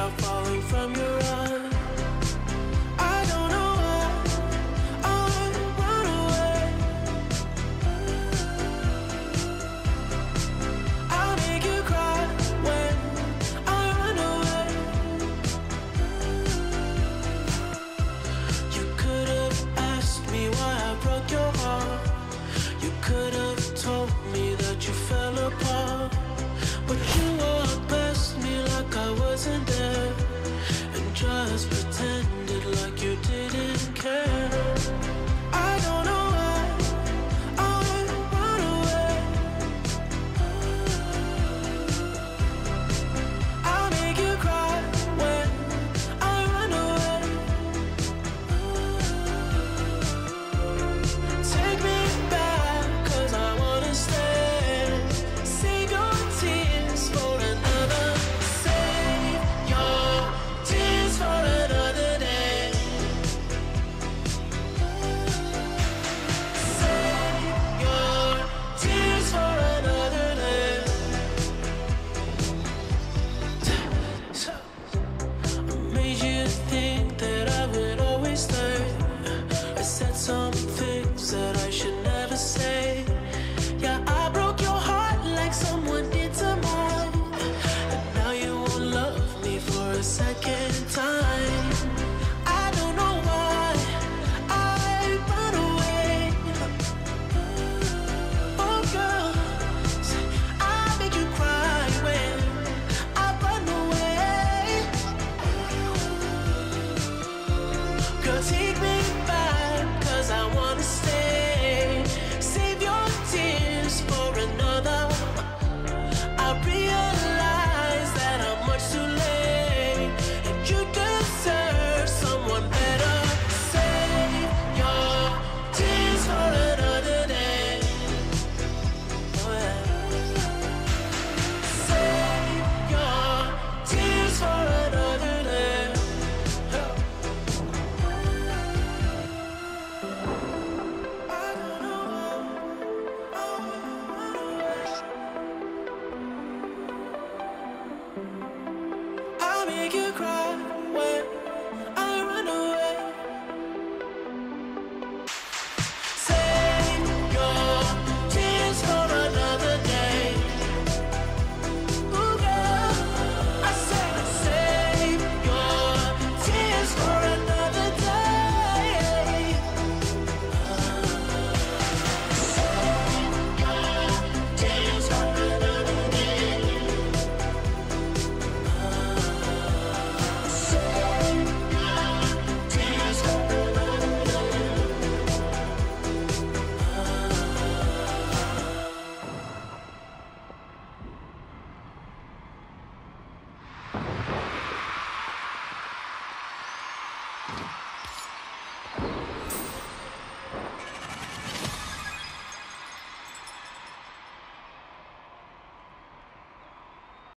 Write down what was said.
without falling from your eyes. I don't know why I run away. I'll make you cry when I run away. You could have asked me why I broke your heart. You could have told me that you fell apart. But you walked past me like I wasn't there, and just pretended like you didn't care. I don't know why I run away. I'll make you cry when I run away. Take me back, 'cause I wanna stay. Save your tears for another. Save your tears for another day. Save your tears for another day. So I made you think that I would always stay. I said some things that I should never say. Yeah, I broke your heart like someone did to mine. And now you won't love me for a second time. I don't know why I run away. Oh girl, I make you cry when I run away. Girl, take me back, 'cause I wanna stay. Save your tears for another. I realize that I'm much too late, and you deserve someone better. Save your tears for another day. Oh, yeah. Save your tears for another day. I don't know why I run away. I'll make you cry when I run away. Save your tears for another day. Ooh, girl, I said save your tears for another day. Save your tears for another day. Save your tears for another day.